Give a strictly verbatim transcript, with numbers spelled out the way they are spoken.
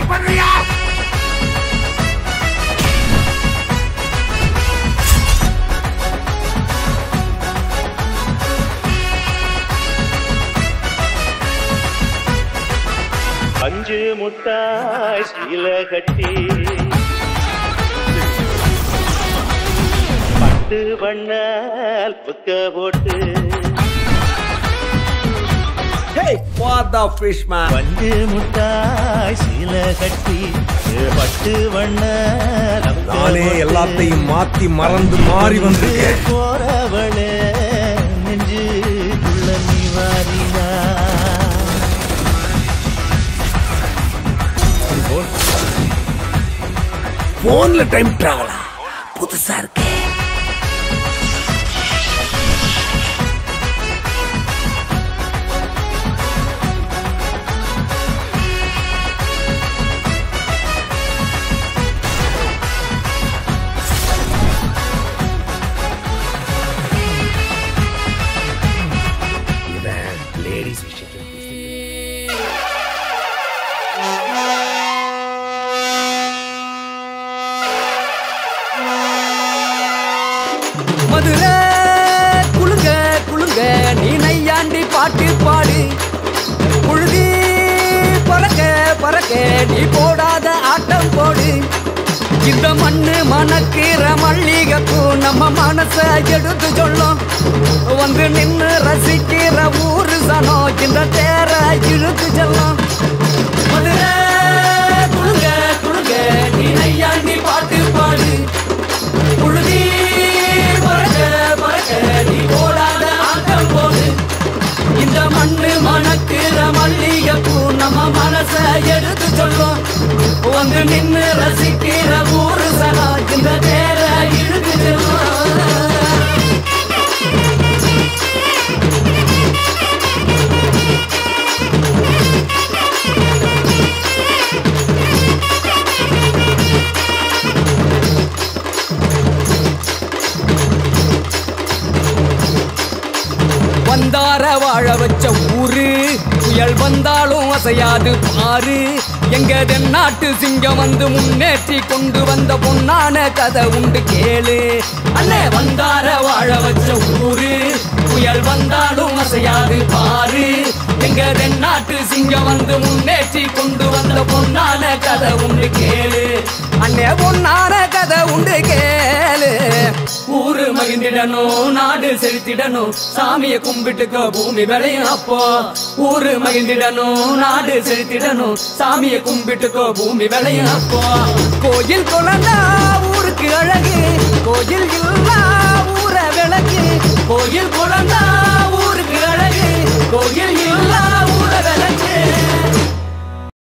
பண்றியா? அஞ்சு முட்டாய் சீல கட்டி பட்டு வண்ணால் புக்க போட்டு அஞ்சு முட்டாய் சீல கட்டி பட்டு வண்ணால் நானே எல்லாத்தையும் மாத்தி மறந்து மாறி வந்து போறவளே நெஞ்சு உள்ள நீ வாரினா போன்ல டைம் டிராவலா புதுசா இருக்கு. இவன் லேடிஸ் விஷயத்தில் மதுரை குளுங்க குளுங்க நீ நையாண்டி பாட்டு பாடு புழுதி பறக்க பறக்க நீ போடாத ஆட்டம் போடு இந்த மண்ணு மணக்கிற மல்லிகைப்பூ நம்ம மனச எடுத்து சொல்லும் வந்து நின்று ரசிக்கிற ஊரு சனம் இந்த தேர இழுத்து செல்லும் மதுரை குளுங்க குளுங்க நீ நையாண்டி பாட்டு பாடு புழுதி பறக்க பறக்க நீ போடாத ஆட்டம் போடு இந்த மண்ணு மணக்கிற மல்லிகைப்பூ நம்ம மனச எடுத்து சொல்லும் வந்து நின்று ரசிக்கிற ஊரு சனா இந்த தேர இழுத்து செல்லும். வந்தார வாழ வச்ச ஊரு புயல் வந்தாலும் அசையாது பாரு எங்க தென்னாட்டு சிங்கம் வந்து முன்னேற்றி கொண்டு வந்த பொன்னான கதை உண்டு கேளு அண்ணே வந்தார வாழ வச்ச ஊரு புயல் வந்தாலும் அசையாது பாரு எங்க தென்னாட்டு சிங்கம் வந்து முன்னேற்றி கொண்டு வந்த பொன்னான கதை உண்டு கேளு அண்ணே பொன்னான கதை உண்டு கேளு ஊரு மகிழ்ந்திடணும் நாடு செலுத்திடணும் சாமிய கும்பிட்டுக்கோ பூமி விளையும் அப்போ ஊரு மகிழ்ந்திடணும் நாடு செலுத்திடணும் சாமிய கும்பிட்டுக்கோ பூமி விளையும் அப்போ கோயில் குழந்தா ஊருக்கு அழகு கோயில் இல்லா ஊர விளக்கு கோயில் குழந்தா